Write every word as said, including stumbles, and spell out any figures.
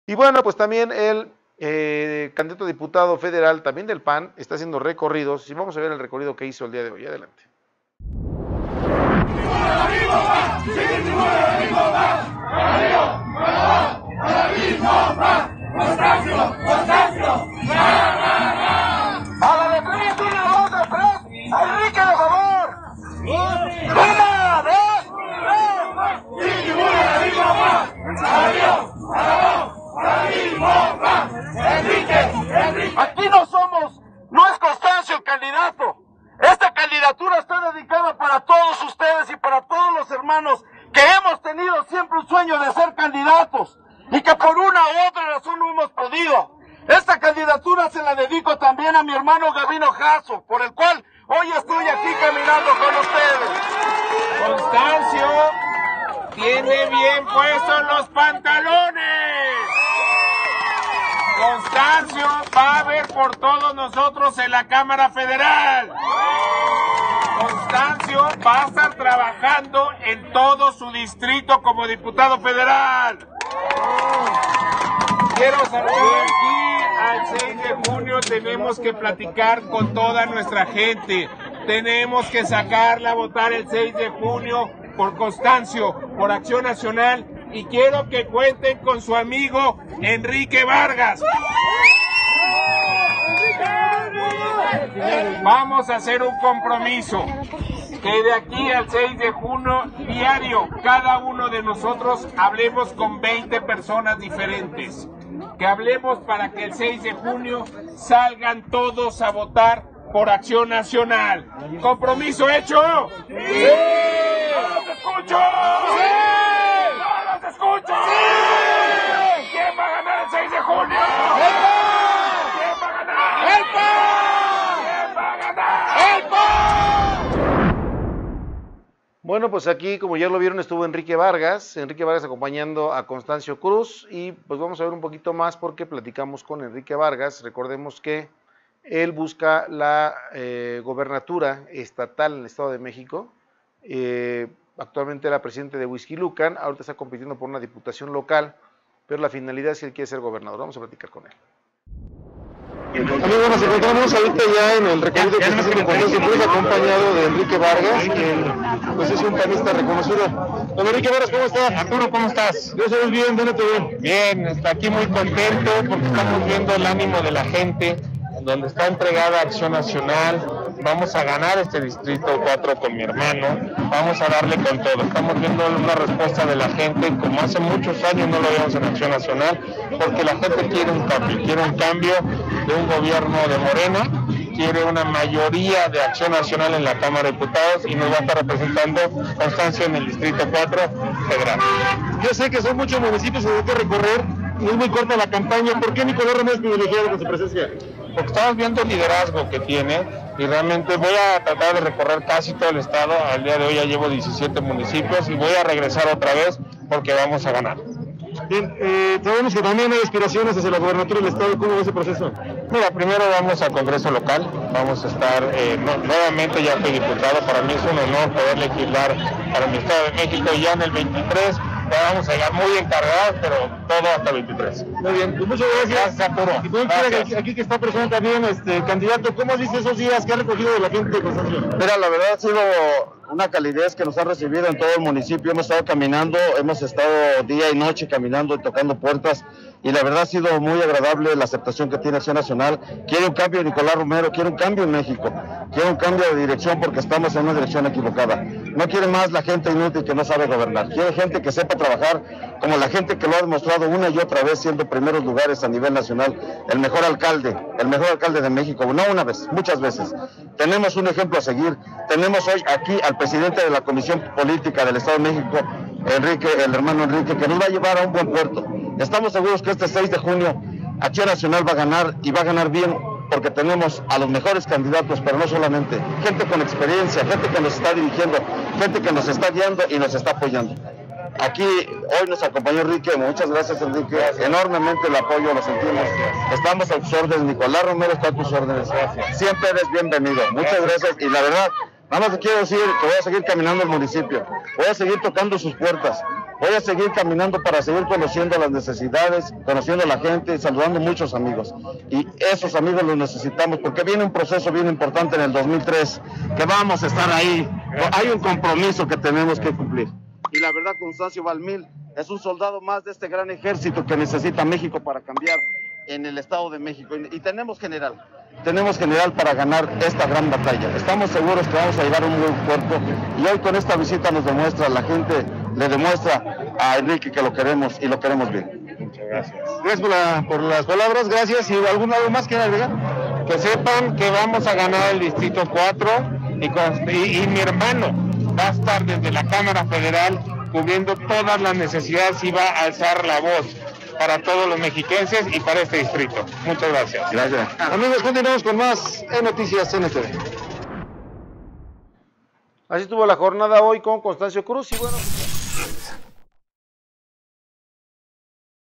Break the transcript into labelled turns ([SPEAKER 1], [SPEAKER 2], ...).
[SPEAKER 1] Y bueno, pues también el eh, candidato a diputado federal, también del P A N, está haciendo recorridos, y vamos a ver el recorrido que hizo el día de hoy. Adelante.
[SPEAKER 2] ¡A la de tres, una, dos, de tres! ¡Enrique, por favor! ¡Una, dos, tres! ¡Sin ninguna misma más! ¡Adiós! ¡Enrique! ¡Enrique! Aquí no somos, no es Constancio el candidato. Esta candidatura está dedicada para todos ustedes y para todos los hermanos que hemos tenido siempre un sueño de ser candidatos y que por una u otra razón no hemos podido. Esta candidatura se la dedico también a mi hermano Gabino Jasso, por el cual hoy estoy aquí caminando con ustedes.
[SPEAKER 3] Constancio tiene bien puestos los pantalones. Constancio va a ver por todos nosotros en la Cámara Federal. Constancio va a estar trabajando en todo su distrito como diputado federal. Quiero saber aquí, al seis de junio tenemos que platicar con toda nuestra gente. Tenemos que sacarla a votar el seis de junio por Constancio, por Acción Nacional. Y quiero que cuenten con su amigo Enrique Vargas. Vamos a hacer un compromiso, que de aquí al seis de junio, diario, cada uno de nosotros hablemos con veinte personas diferentes. Que hablemos para que el seis de junio salgan todos a votar por Acción Nacional. ¿Compromiso hecho? ¡Sí! ¡No los escucho! ¡Sí! ¡No los escucho! ¡Sí! ¿Quién va a ganar el seis de junio? ¡El P A N! ¿Quién va a ganar? ¡El P A N! ¿Quién va a ganar? ¡El P A N!
[SPEAKER 1] Bueno, pues aquí, como ya lo vieron, estuvo Enrique Vargas, Enrique Vargas acompañando a Constancio Cruz, y pues vamos a ver un poquito más porque platicamos con Enrique Vargas. Recordemos que él busca la eh, gobernatura estatal en el Estado de México. Eh, actualmente era presidente de Huixquilucan, ahorita está compitiendo por una diputación local, pero la finalidad es que él quiere ser gobernador. Vamos a platicar con él.
[SPEAKER 4] Amigos, nos encontramos ahorita ya en el recorrido que está haciendo Constancio Cruz, acompañado de Enrique Vargas, quien pues es un panista reconocido. Don Enrique Vargas, ¿cómo estás?
[SPEAKER 3] Arturo, ¿cómo estás?
[SPEAKER 4] Yo soy bien, ¿dónde te veo?
[SPEAKER 3] Bien, está aquí muy contento porque estamos viendo el ánimo de la gente, donde está entregada Acción Nacional. Vamos a ganar este distrito cuatro con mi hermano, vamos a darle con todo. Estamos viendo una respuesta de la gente como hace muchos años no lo vemos en Acción Nacional, porque la gente quiere un cambio, quiere un cambio de un gobierno de Morena, quiere una mayoría de Acción Nacional en la Cámara de Diputados y nos va a estar representando Constancio en el distrito cuatro federal.
[SPEAKER 4] Yo sé que son muchos municipios que hay que recorrer y es muy corta la campaña. ¿Por qué Nicolás Romero es privilegiado con su presencia?
[SPEAKER 3] Porque estamos viendo el liderazgo que tiene y realmente voy a tratar de recorrer casi todo el estado. Al día de hoy ya llevo diecisiete municipios y voy a regresar otra vez porque vamos a ganar.
[SPEAKER 4] Bien, eh, sabemos que también hay aspiraciones hacia la gobernatura del estado. ¿Cómo va ese proceso?
[SPEAKER 3] Mira, primero vamos al Congreso local, vamos a estar, eh, no, nuevamente ya fui diputado, para mí es un honor poder legislar para mi Estado de México y ya en el veintitrés ya vamos a llegar muy encargados, pero todo hasta el veintitrés.
[SPEAKER 4] Muy bien, pues muchas gracias.
[SPEAKER 3] Gracias, Arturo.
[SPEAKER 4] Y tú, aquí, aquí que está presente también, este, candidato, ¿cómo has visto esos días que ha recogido de la gente de Constancio?
[SPEAKER 5] Mira, la verdad ha sido una calidez que nos han recibido en todo el municipio. Hemos estado caminando, hemos estado día y noche caminando y tocando puertas, y la verdad ha sido muy agradable la aceptación que tiene Acción Nacional. Quiere un cambio Nicolás Romero, quiere un cambio en México, quiere un cambio de dirección porque estamos en una dirección equivocada. No quiere más la gente inútil que no sabe gobernar, quiere gente que sepa trabajar, como la gente que lo ha demostrado una y otra vez siendo primeros lugares a nivel nacional, el mejor alcalde, el mejor alcalde de México, no una vez, muchas veces. Tenemos un ejemplo a seguir. Tenemos hoy aquí al presidente de la Comisión Política del Estado de México, Enrique, el hermano Enrique, que nos va a llevar a un buen puerto. Estamos seguros que este seis de junio Acción Nacional va a ganar, y va a ganar bien, porque tenemos a los mejores candidatos, pero no solamente, gente con experiencia, gente que nos está dirigiendo, gente que nos está guiando y nos está apoyando. Aquí hoy nos acompañó Enrique, muchas gracias Enrique, gracias. Enormemente el apoyo, lo sentimos. Estamos a tus órdenes, Nicolás Romero está a tus órdenes. Gracias. Siempre eres bienvenido, muchas gracias. Y la verdad, nada más te quiero decir que voy a seguir caminando el municipio, voy a seguir tocando sus puertas, Voy a seguir caminando para seguir conociendo las necesidades, conociendo a la gente y saludando a muchos amigos. Y esos amigos los necesitamos porque viene un proceso bien importante en el dos mil tres, que vamos a estar ahí. Hay un compromiso que tenemos que cumplir. Y la verdad, Constancio Valmil es un soldado más de este gran ejército que necesita México para cambiar en el Estado de México. Y tenemos general, tenemos general para ganar esta gran batalla. Estamos seguros que vamos a llegar a un buen puerto. Y hoy con esta visita nos demuestra, la gente le demuestra a Enrique que lo queremos y lo queremos bien.
[SPEAKER 4] Muchas gracias. Gracias por, la, por las palabras, gracias. ¿Y algún algo más que agregar?
[SPEAKER 3] Que sepan que vamos a ganar el Distrito cuatro y, con, y, y mi hermano va a estar desde la Cámara Federal cubriendo todas las necesidades y va a alzar la voz para todos los mexiquenses y para este distrito. Muchas gracias.
[SPEAKER 4] Gracias. Amigos, continuamos con más en Noticias N T V.
[SPEAKER 1] Así estuvo la jornada hoy con Constancio Cruz y bueno...